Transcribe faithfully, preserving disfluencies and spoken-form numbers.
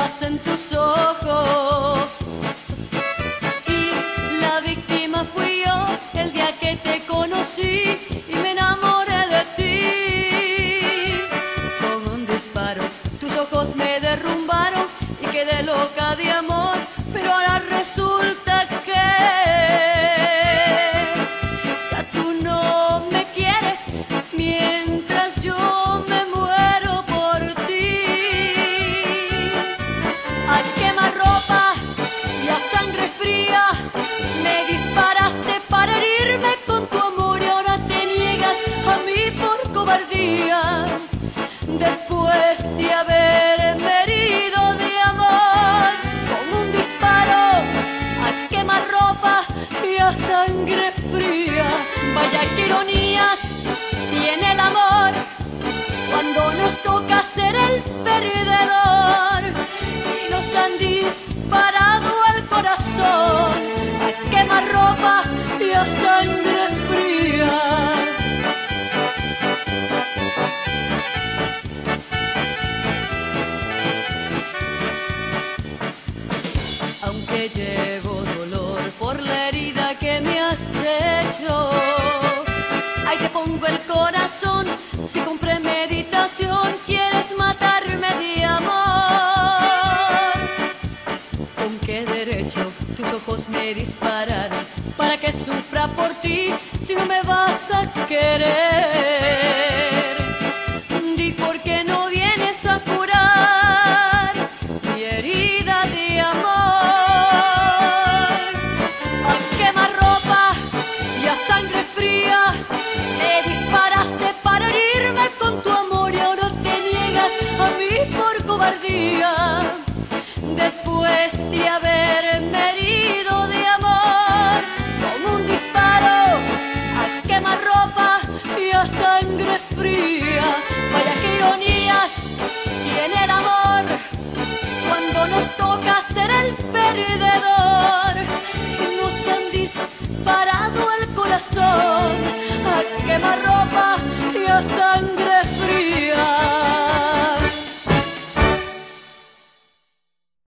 paz en tus ojos. Y la víctima fui yo el día que te conocí y me enamoré de ti. Con un disparo tus ojos me derrumbaron y quedé loca de amor, pero ahora resulta que ya tú no me quieres mientras yo me muero por ti. A quemarropa y a sangre fría me disparaste para herirme con tu amor y ahora te niegas a mí por cobardía. Después de haberme herido de amor con un disparo a quemarropa y a sangre fría. Vaya que ironías tiene el amor cuando nos toca ser el perdedor y nos han disparado al corazón a quemarropa y a sangre fría. Aunque llevo dolor por la herida que me has hecho, ahí te pongo el corazón. Si con premeditación quieres matarme de amor, ¿con qué derecho tus ojos me dispararon para que sufra por ti si no me vas a querer? Di por qué no vienes a curar mi herida de amor. A quemarropa y a sangre fría me disparaste para herirme con tu amor y ahora te niegas a mí por cobardía.